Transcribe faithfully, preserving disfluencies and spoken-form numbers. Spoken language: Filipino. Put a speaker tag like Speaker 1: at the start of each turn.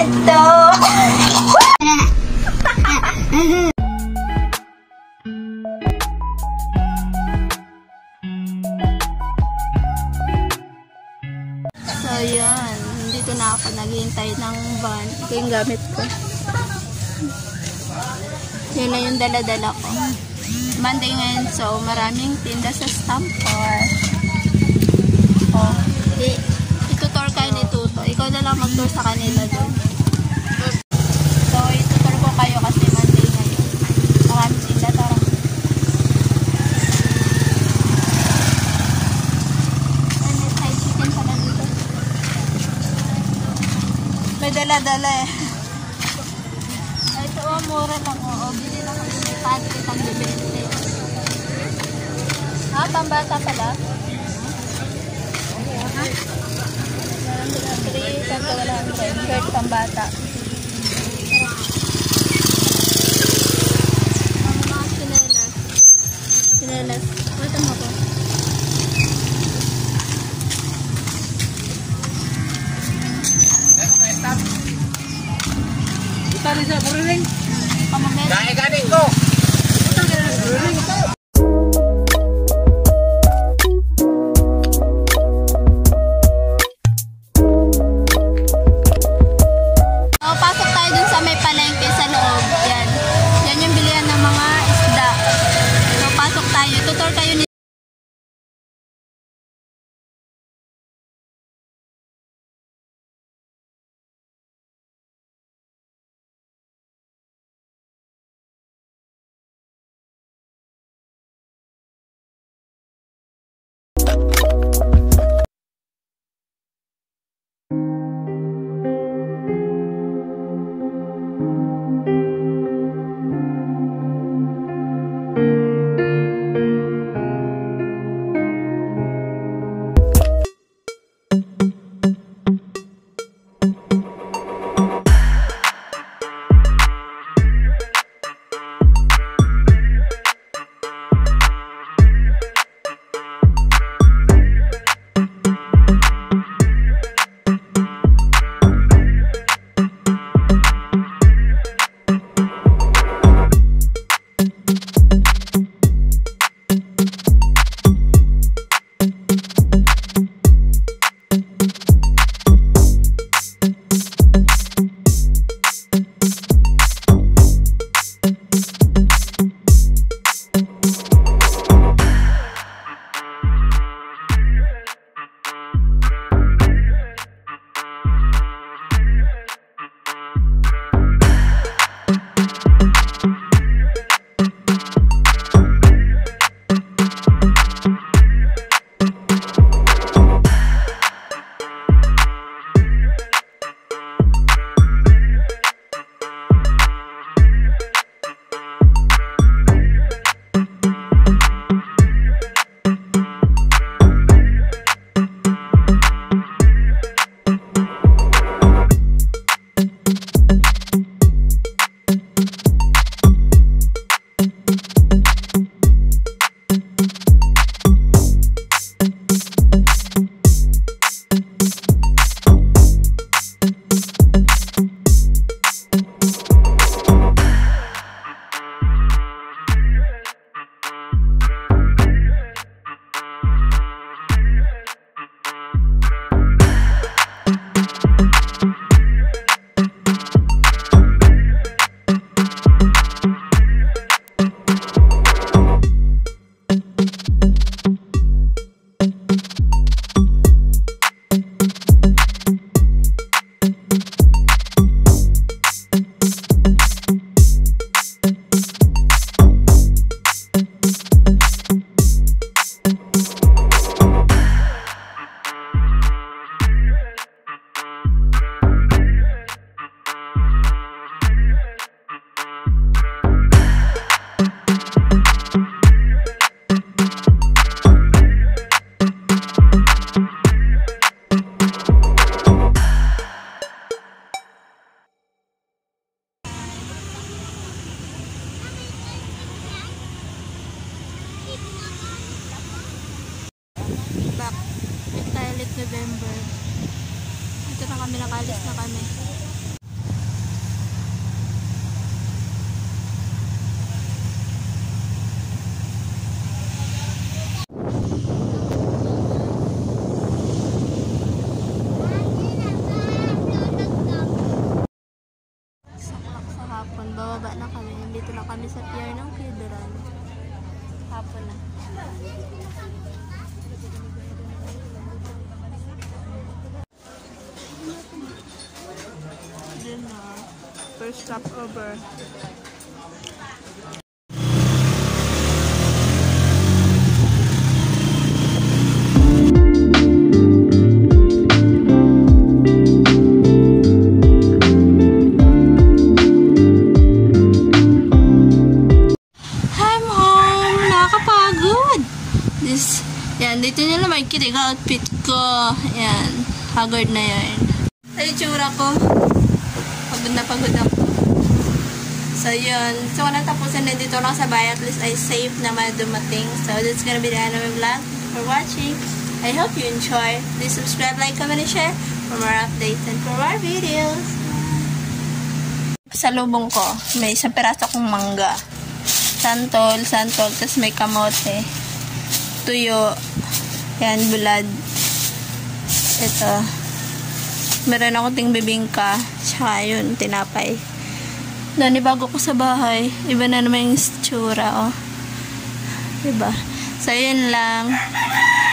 Speaker 1: kwento. So, yun. Dito na ako naghihintay ng van. Ito yung gamit ko. Yun na yung dala-dala ko. Monday ngayon, so maraming tinda sa Stampor. Oh, di, itutor kayo ni Tuto. Ikaw na lang mag-tour sa kanila doon. So, itutor ko kayo kasi Monday ngayon. Maraming tinda, tara. Ay, may fried chicken pala dito. May dala-dala eh. Ay, ito oh, mura lang oh. Bili lang kami ni Pati, pang bibente. Ah, pambata pala? Ha? three, sampo wala ang shirt pambata. Ang mga sinelas. Sinelas. Mata mo ko.
Speaker 2: Tari sa buriling.
Speaker 1: Pamamit.
Speaker 3: Gani-gani ko.
Speaker 1: Oh, pasok tayo dun sa may palengke sa loob. Yan. Yan yung bilihan ng mga isda. So, pasok tayo. Tutor kayo ni kami sa pier ng Federal. Hapon na. Yun na. First stop over. Yan, dito nila makikita yung outfit ko. Yan, haggard na yan. Ay, tsura ko. Pagod na pagod ako. So, yun. So, natapusan na dito lang sa bahay. At least ay safe naman dumating. So, that's gonna be the end of my vlog. For watching. I hope you enjoy. Please subscribe, like, comment, and share for more updates and for more videos. Sa lubong ko, may isang peraso kong mangga. Santol, santol, tapos may kamote. Tuyo. Yan, bulad. Ito. Meron ako ting bibingka. Tsaka yun, tinapay. Nanibago ko sa bahay. Iba na naman yung itsura, oh. Diba? So, yun lang.